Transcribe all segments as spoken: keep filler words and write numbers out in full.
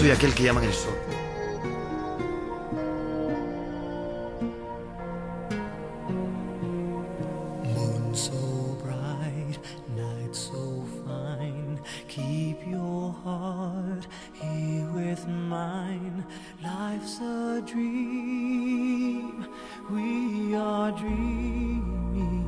soy aquel que llaman el sol. Moon so bright, night so fine. Keep your heart here with mine. Life's a dream, we are dreaming.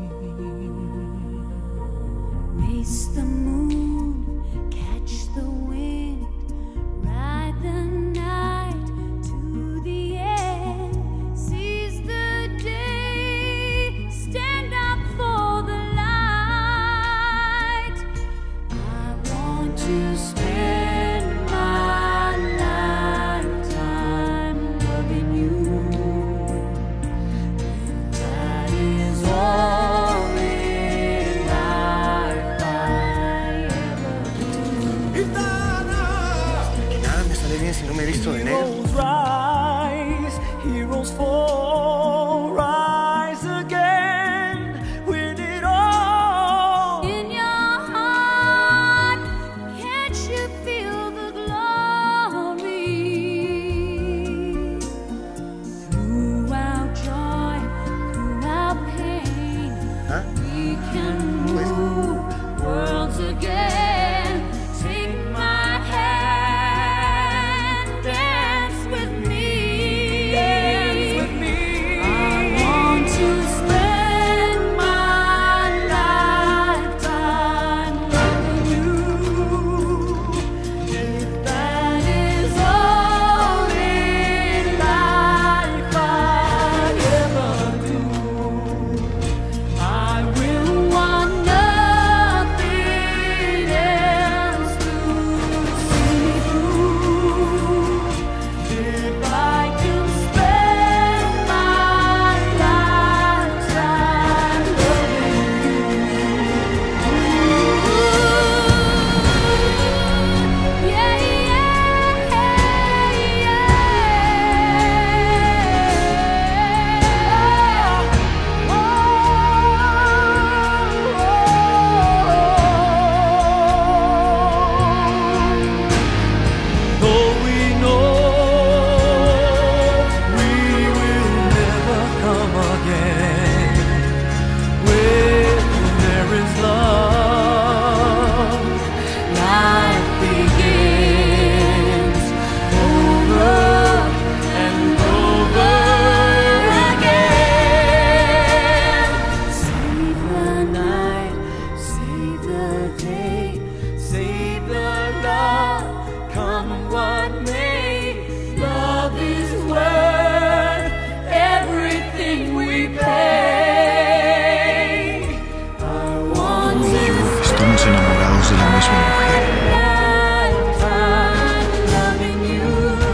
Race the moon, catch the wind, ride the night to the end, seize the day, stand up for the light. I want to spend my lifetime loving you. That is all in life I ever do. Que nada me sale bien si no me he visto de negro. Heroes rise, heroes fall, rise again, win it all. In your heart, can't you feel the glory? Throughout joy, throughout pain, ¿Ah? we can Pues- move worlds again. Take my hand, dance with me. Dance with me. I want to spend my lifetime loving you. If that is all in life I ever do, I will want nothing else to see me through. If I can spend my lifetime loving you. Yeah, Though we know we will never come again, where there is love, life begins over and over again. Save the night, save the day, save the love, come what may. Love is worth everything we pay. I want to Estamos enamorados de la misma mujer. lifetime loving you.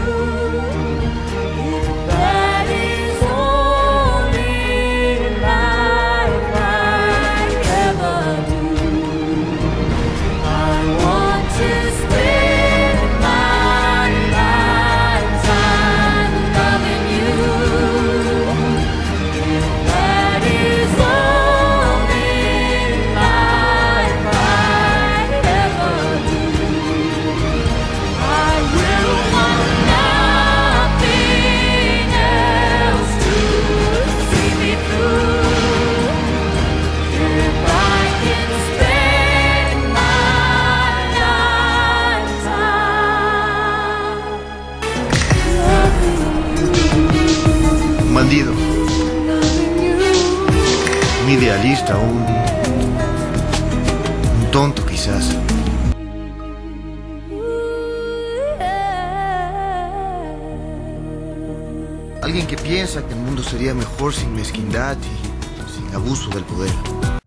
If that is all in life I ever do, I want to spend my lifetime loving you. If that is all in life I ever do, I will want nothing else to see me through. If I can spend my lifetime loving Un bandido, you, loving you. un idealista, un, un tonto quizás. Alguien que piensa que el mundo sería mejor sin mezquindad y sin abuso del poder.